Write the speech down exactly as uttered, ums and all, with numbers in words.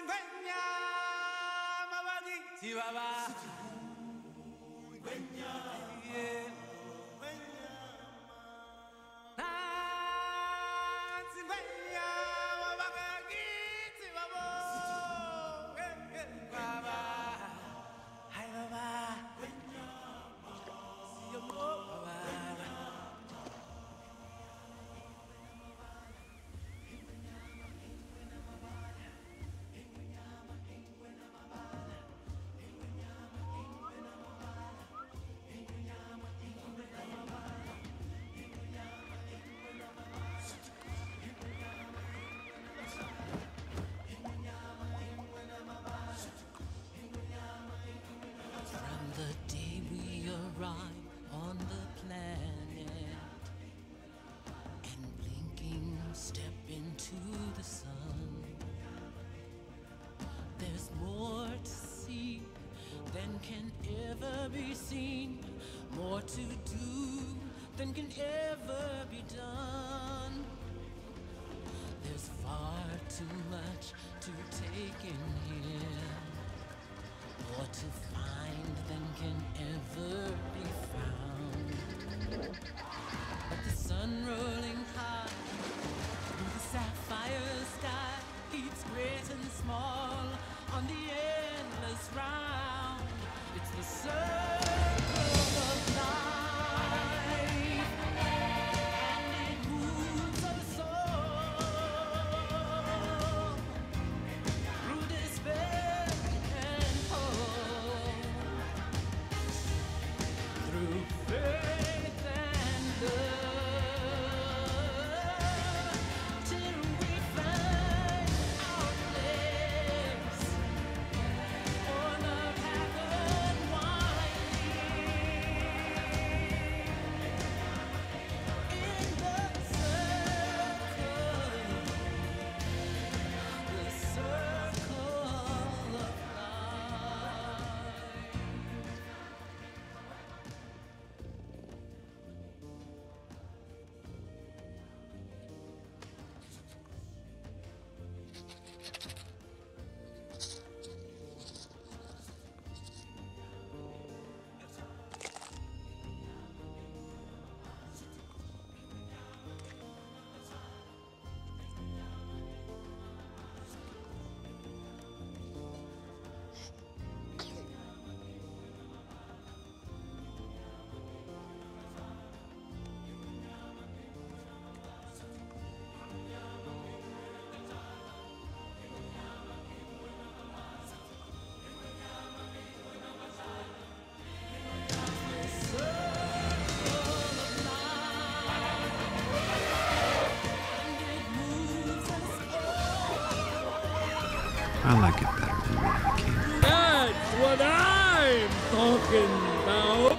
On the planet and blinking step into the sun. There's more to see than can ever be seen, more to do than can ever be done. There's far too much to take in here, more to find than can ever be found. But the sun rolling high through the sapphire sky keeps great and small on the endless round. It's the circle of life, and it moves our soul through despair and hope, through faith and love, till we find our place on the path unwinding in the circle, the circle of life. I like it better than Bandicoot. That's what I'm talking about.